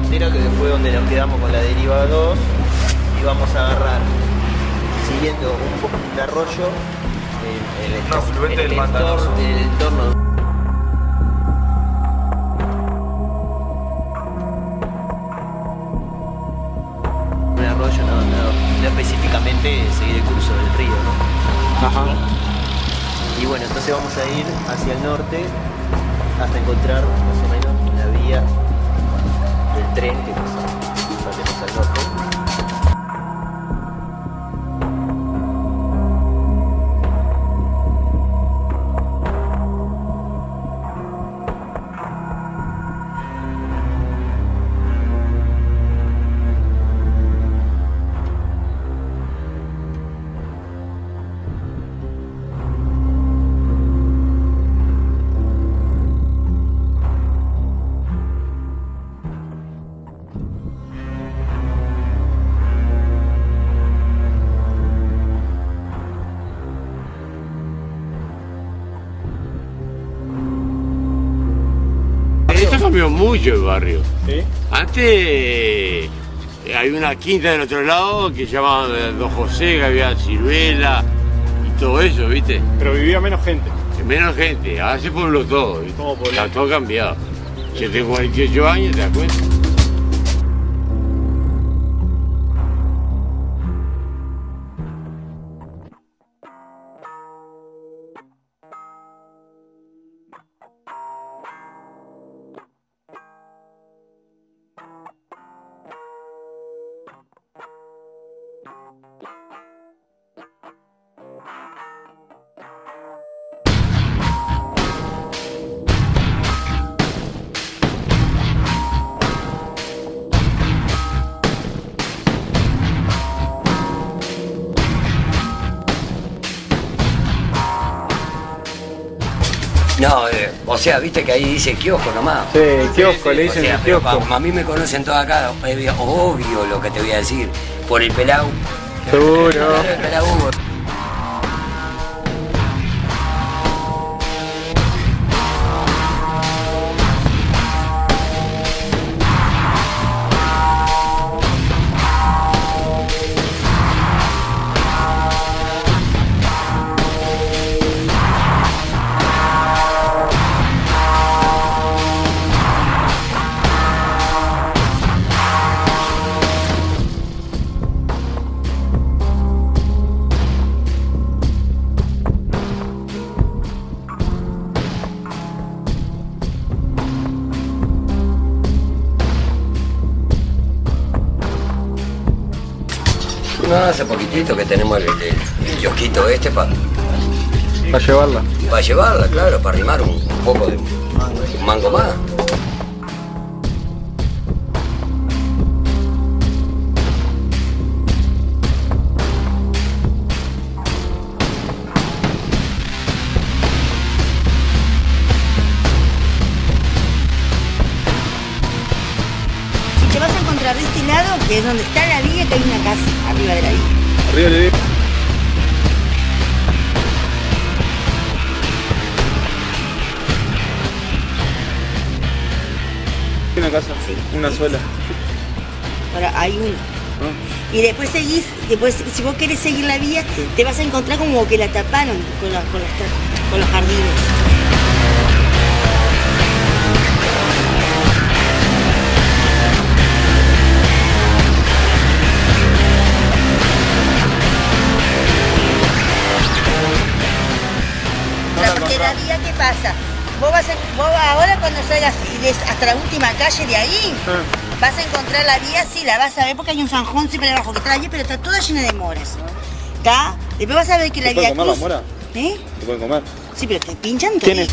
frontera, que fue donde nos quedamos con la deriva 2, y vamos a agarrar, siguiendo un arroyo, Un afluente del Matanos. el entorno. Un arroyo, no específicamente seguir el curso del río, ¿no? Ajá. Y bueno, entonces vamos a ir hacia el norte hasta encontrar más o menos la vía del tren que nos pasemos al norte. Esto cambió mucho el barrio. ¿Sí? Antes había una quinta del otro lado que se llamaba Don José, que había ciruela y todo eso, ¿viste? Pero vivía menos gente. Menos gente, ahora se pobló todo, ¿viste? Todo poblado. Está todo cambiado. Yo tengo 48 años, ¿te das cuenta? No, o sea, viste que ahí dice kiosco nomás. Sí, kiosco, le O dicen sea, el pero kiosco. a mí me conocen todos acá, obvio lo que te voy a decir, por el pelao. Seguro. El pelao Hugo. No, hace poquitito que tenemos el kiosquito este para llevarla. llevarla, claro, para arrimar un poco de un mango más. Si te vas a encontrar de este lado, que es donde está la villa, que hay una casa arriba de la villa. Arriba le digo. Una casa, una sola. Ahora hay una. Y después seguís, si vos querés seguir la vía, te vas a encontrar como que la taparon con los jardines. Porque la vía, ¿qué pasa? Vos ahora cuando salgas hasta la última calle de ahí, vas a encontrar la vía, sí, la vas a ver porque hay un zanjón siempre abajo que está allí, pero está toda llena de moras. ¿Está? Después vas a ver que la vía ¿Se puede comer la mora? ¿Eh? ¿Se pueden comer? Sí, pero te pinchan todo. ¿Quién es?